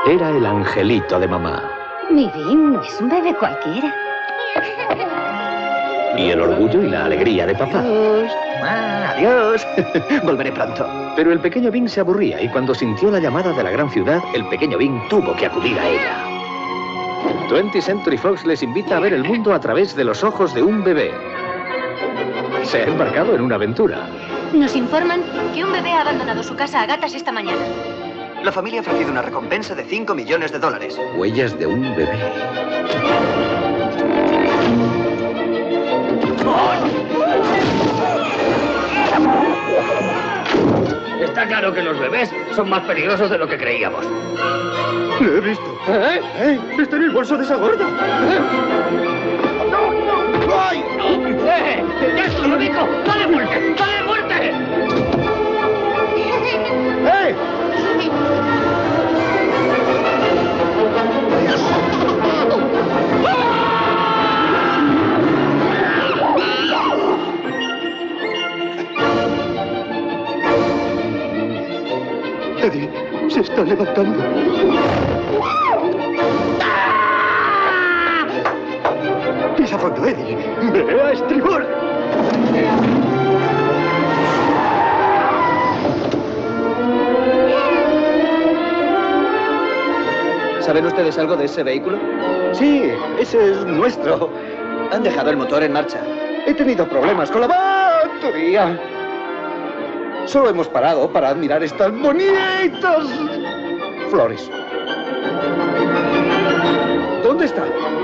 Era el angelito de mamá. Mi Bim es un bebé cualquiera. Y el orgullo y la alegría de papá. Adiós. Adiós. Volveré pronto. Pero el pequeño Bing se aburría y cuando sintió la llamada de la gran ciudad, el pequeño Bing tuvo que acudir a ella. 20th Century Fox les invita a ver el mundo a través de los ojos de un bebé. Se ha embarcado en una aventura. Nos informan que un bebé ha abandonado su casa a gatas esta mañana. La familia ha ofrecido una recompensa de $5 millones. Huellas de un bebé. Está claro que los bebés son más peligrosos de lo que creíamos. Lo he visto. Está en el bolso de esa gorda. ¡Ay! ¡Ya es lo rico! ¡Dale muerte! ¡Dale muerte! ¡Eh! Eddie se está levantando. ¡Pisa fondo, Eddie! ¡Ve a estribor! ¿Saben ustedes algo de ese vehículo? Sí, ese es nuestro. Han dejado el motor en marcha. He tenido problemas con la batería. Solo hemos parado para admirar estas bonitas flores. ¿Dónde está?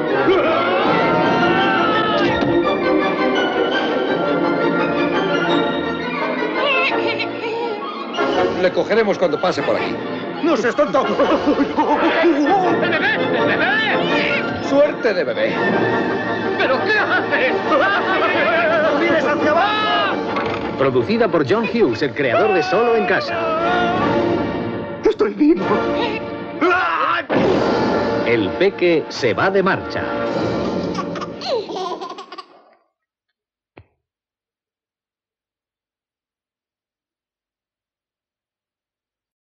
Le cogeremos cuando pase por aquí. ¡No seas tonto! ¡El bebé! ¡El bebé! Suerte de bebé. ¿Pero qué haces? ¡Mires hacia abajo! Producida por John Hughes, el creador de Solo en Casa. ¡Estoy vivo! El peque se va de marcha.